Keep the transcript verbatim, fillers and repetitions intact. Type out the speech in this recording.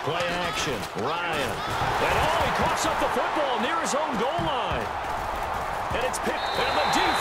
Play action. Ryan. And oh, he coughs up the football near his own goal line. And it's picked. And the deep